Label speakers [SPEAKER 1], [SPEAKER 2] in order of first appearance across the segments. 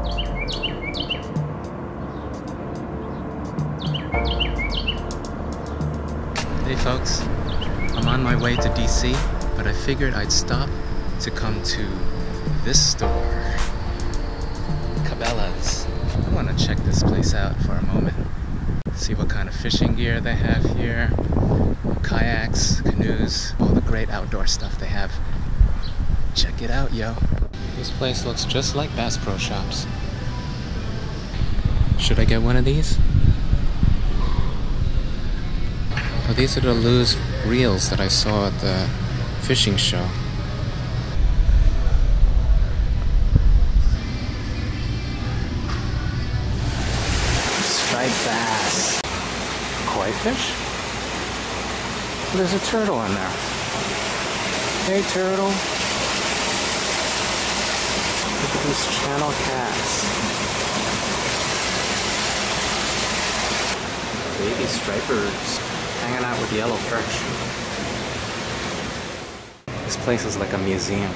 [SPEAKER 1] Hey folks, I'm on my way to DC, but I figured I'd stop to come to this store, Cabela's. I want to check this place out for a moment. See what kind of fishing gear they have here, kayaks, canoes, all the great outdoor stuff they have. Check it out, yo. This place looks just like Bass Pro Shops. Should I get one of these? Well, these are the loose reels that I saw at the fishing show. Striped bass. Koi fish? There's a turtle in there. Hey turtle. Look at these channel cats. Baby stripers. Hanging out with yellow perch. This place is like a museum.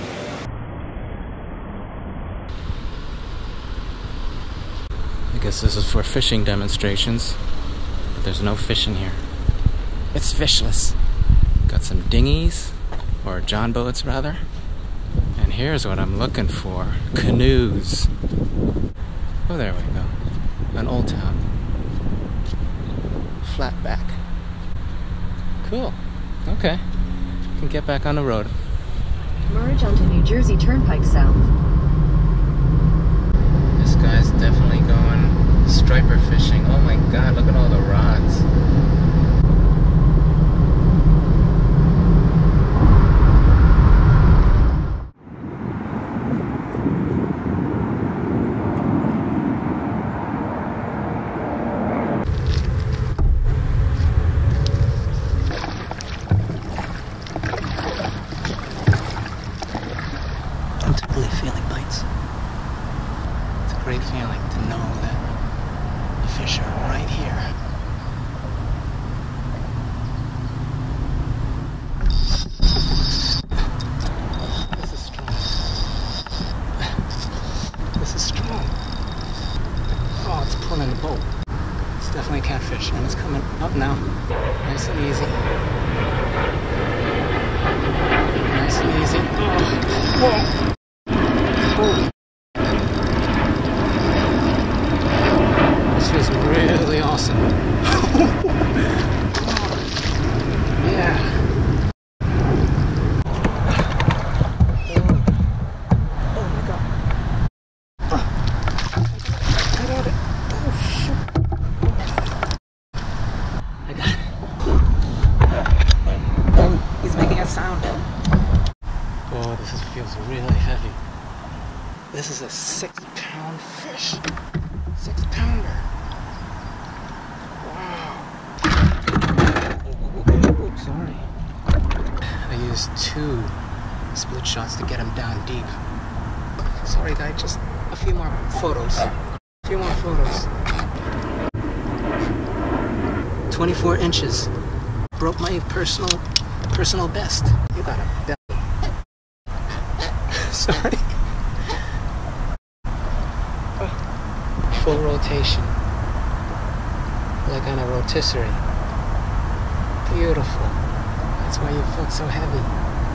[SPEAKER 1] I guess this is for fishing demonstrations, but there's no fish in here. It's fishless. Got some dinghies, or john boats rather. And here's what I'm looking for. Canoes. Oh, there we go. An Old Town. Flat back. Cool. Okay. Can get back on the road.
[SPEAKER 2] Merge onto New Jersey Turnpike South.
[SPEAKER 1] This guy's definitely going striper fishing. Oh my god, look at all the rods. Great feeling to know that the fish are right here. This is strong. This is strong. Oh, it's pulling the boat. It's definitely a catfish, and it's coming up now. Nice and easy. Nice and easy. Oh. Whoa. Oh. Is really awesome. Yeah. Oh my god. I got it. Oh shit. I got it. Oh, he's making a sound. Oh, this feels really heavy. This is a 6-pound fish. 6-pounder. Sorry. I used 2 split shots to get him down deep. Sorry guy, just a few more photos. 24 inches. Broke my personal best. You got a belly. Sorry. Full rotation. Like on a rotisserie. Beautiful. That's why you felt so heavy.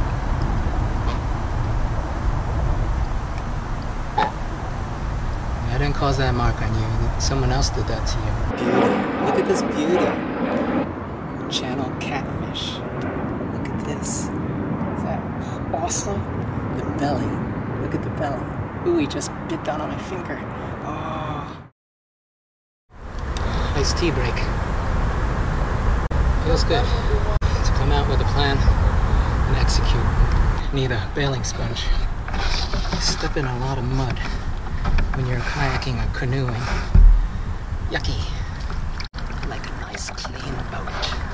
[SPEAKER 1] I didn't cause that mark on you. Someone else did that to you. Beauty. Look at this beauty. Channel catfish. Look at this. Is that awesome? The belly. Look at the belly. Ooh, he just bit down on my finger. Oh. Nice tea break. Feels good to come out with a plan and execute. Need a bailing sponge. You step in a lot of mud when you're kayaking or canoeing. Yucky. Like a nice clean boat.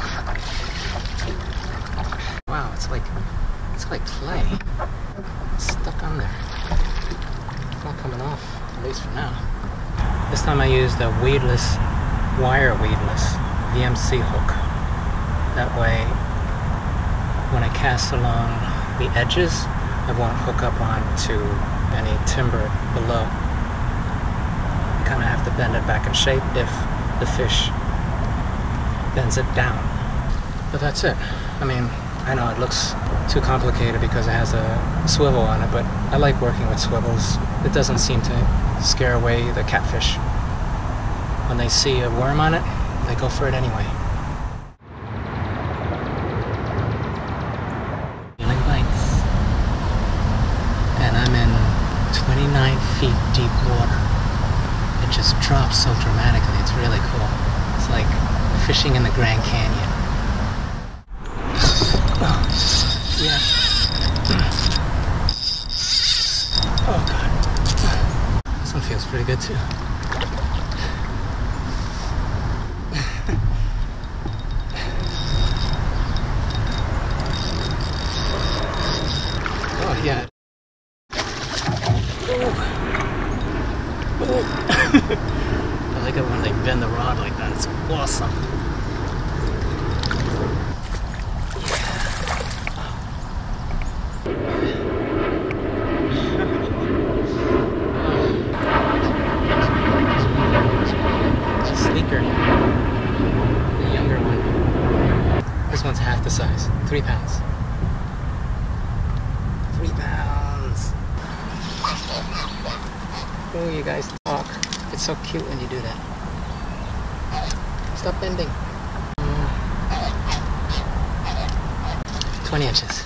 [SPEAKER 1] Wow, it's like clay. It's stuck on there. It's not coming off, at least for now. This time I used a weedless, wire weedless VMC hook. That way, when I cast along the edges, I won't hook up onto any timber below. bend it back in shape if the fish bends it down. But that's it. I mean, I know it looks too complicated because it has a swivel on it, but I like working with swivels. It doesn't seem to scare away the catfish. When they see a worm on it, they go for it anyway. Feeling bites. And I'm in 29 feet deep water. It just drops so dramatically. It's really cool. It's like fishing in the Grand Canyon. Oh, yeah. Oh god. This one feels pretty good too. Oh yeah. I like it when they bend the rod like that. It's awesome. It's a sleeker. The younger one. This one's half the size. 3 pounds. 3 pounds. Oh, you guys talk. It's so cute when you do that. Stop bending. 20 inches.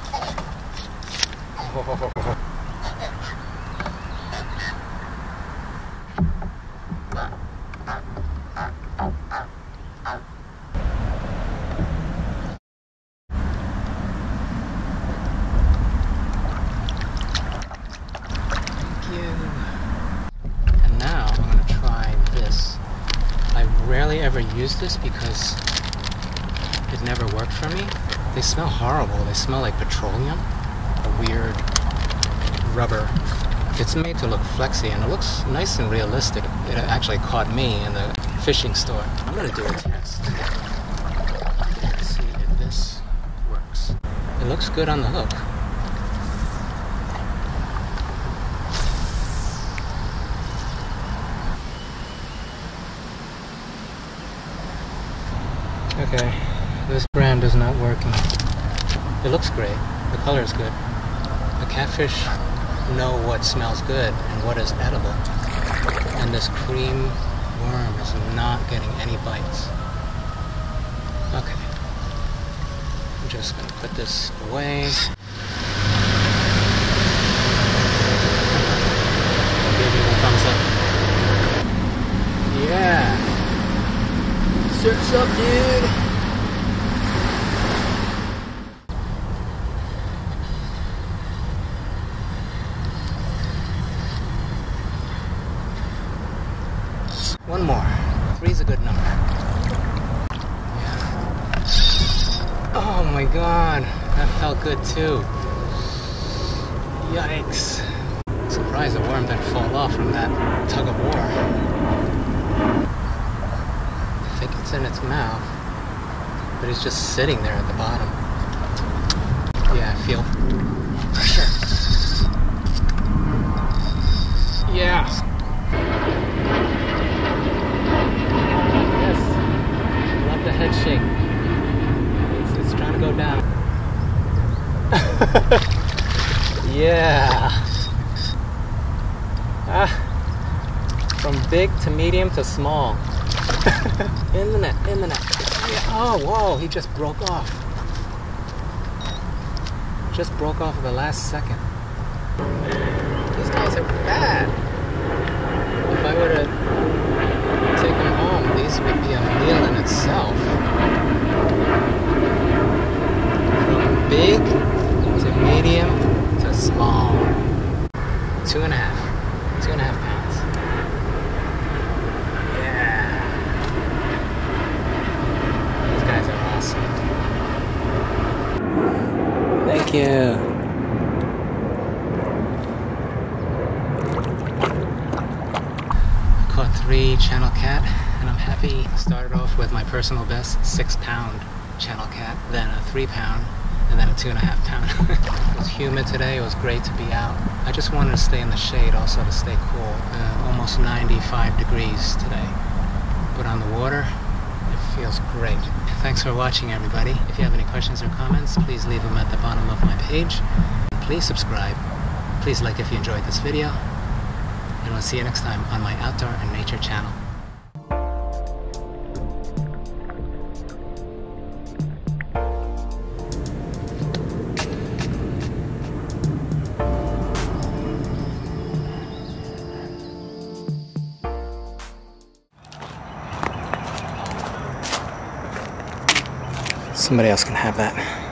[SPEAKER 1] Oh. Ever use this because it never worked for me. They smell horrible. They smell like petroleum. A weird rubber. It's made to look flexy and it looks nice and realistic. It actually caught me in the fishing store. I'm gonna do a test. Let's see if this works. It looks good on the hook. Okay, this brand is not working. It looks great. The color is good. The catfish know what smells good and what is edible. And this cream worm is not getting any bites. Okay. I'm just gonna put this away. I'll give you a thumbs up. Yeah! Surf's up, dude! One more. 3's a good number. Yeah. Oh my god, that felt good too. Yikes. I'm surprised the worm didn't fall off from that tug of war. I think it's in its mouth, but it's just sitting there at the bottom. Yeah, I feel pressure. Yeah. Yes. Love the head shake. It's trying to go down. Yeah. From big to medium to small. In the net, in the net. Yeah. Oh, whoa, he just broke off. Just broke off at the last second. These guys are bad. If I were to take them home, these would be a meal in itself. From big to medium to small. 2.5 pounds. Thank you. I caught 3 channel cat and I'm happy. Started off with my personal best 6-pound channel cat, then a 3-pound, and then a 2.5 pound. It was humid today, it was great to be out. I just wanted to stay in the shade also to stay cool. almost 95 degrees today. But on the water, it feels great. Thanks for watching, everybody. If you have any questions or comments, please leave them at the bottom of my page. Please subscribe. Please like if you enjoyed this video. And we'll see you next time on my Outdoor and Nature channel. Somebody else can have that.